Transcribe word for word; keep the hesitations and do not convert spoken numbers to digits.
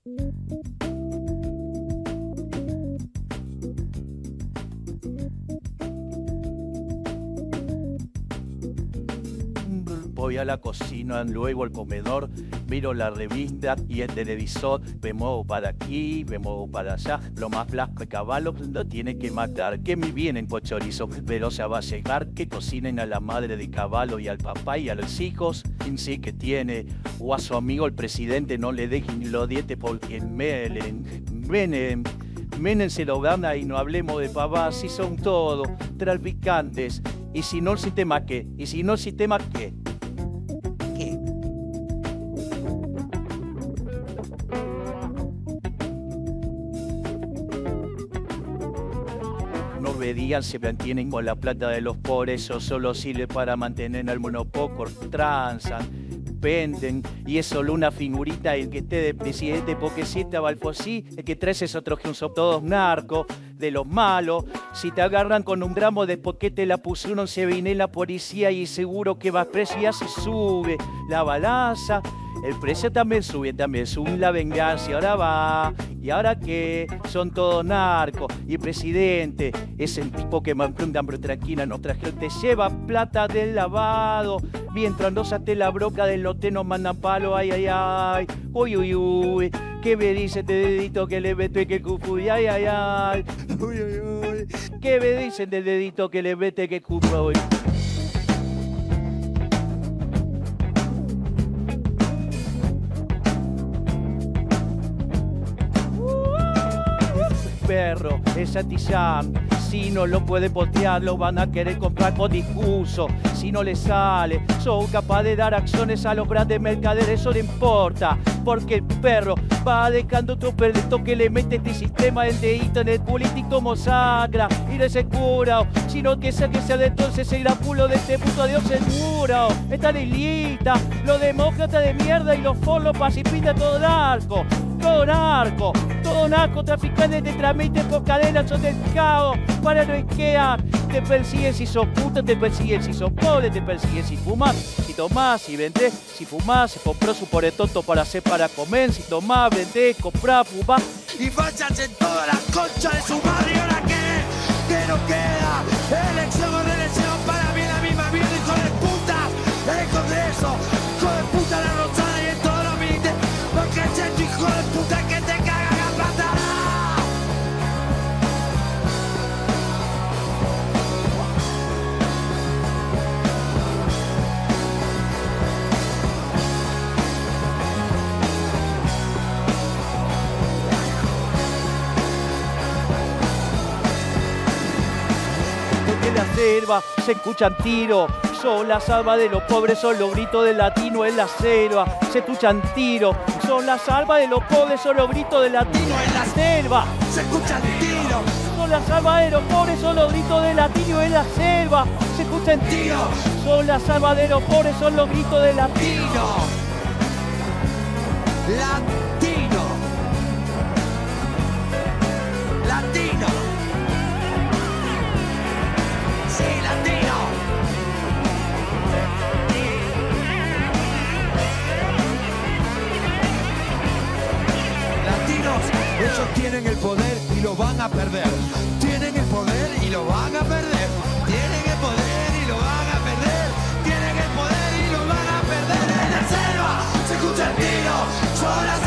Voy a la cocina, luego al comedor, miro la revista y el televisor, me muevo para aquí, me muevo para allá, lo más blanco de caballo lo tiene que matar, que me vienen por chorizo, pero se va a llegar que cocinen a la madre de caballo y al papá y a los hijos, en sí que tiene, o a su amigo el presidente no le dejen los dientes porque melen, menen, Menem se lo gana y no hablemos de pavás, si son todos traficantes, y si no el sistema qué, y si no el sistema qué. ¿Qué? No obedían, se mantienen con la plata de los pobres, eso solo sirve para mantener al monopoco, transan, venden, y es solo una figurita el que esté de presidente, porque si estaba el Fosí, el que traes es otro que son todos narcos, de los malos. Si te agarran con un gramo de porque te la pusieron, se viene la policía y seguro que va preso y ya se sube la balanza. El precio también sube, también sube la venganza y ahora va. ¿Y ahora qué? Son todos narcos. Y el presidente es el tipo que manda hambre tranquila. Nuestra gente lleva plata del lavado. Mientras no salte la broca del lote nos mandan palo. Ay, ay, ay. Uy, uy, uy. ¿Qué me dice este dedito que le meto y que cufuy? Ay, ay, ay. Uy, uy, uy. ¿Qué me dicen del dedito que le mete que cufuy? Perro, es Santillán. Si no lo puede postear, lo van a querer comprar con discurso. Si no le sale, son capaz de dar acciones a los grandes mercaderes, eso no importa. Porque el perro va dejando otro perrito que le mete este sistema del dedito en el político mosagra. Y no es el cura, sino que sea que sea de entonces el culo de este puto Dios seguro. Esta lista, los demócratas de mierda y los forlos pacifistas, todo narco. Todo narco, todo narco, traficantes te transmiten por cadenas, son del caos, para no esquear. Te persiguen si sos puta, te persiguen si sos pobre, te persiguen si fumás, si tomás, si vendés, si fumás, se compró su pobre tonto para hacer para comer, si tomás, vendés, comprás, fumás. Y fachas en toda la concha de su madre, ¿y ahora qué? ¿Qué nos queda? Elección o reelección, para mí la misma mierda, hijo de puta, el Congreso, hijo de puta la Rosada y en todos los ministerios, porque es tu hijo de puta que te caga la plata. Desde la selva se escuchan tiros, son la salva de los pobres, son los gritos del latino en la selva. Se escuchan tiros, son la salva de los pobres, son los gritos del latino en la selva. Se escuchan tiros, son la salva de los pobres, son los gritos del latino en la selva. Se escuchan tiros, son la salva de los pobres, son los gritos del latino. latino, latino, sí, latino. Latinos, ellos tienen el poder y lo van a perder. Tienen el poder y lo van a perder. Tienen el poder y lo van a perder. Tienen el poder y lo van a perder. En la selva se escucha el tiro. Son las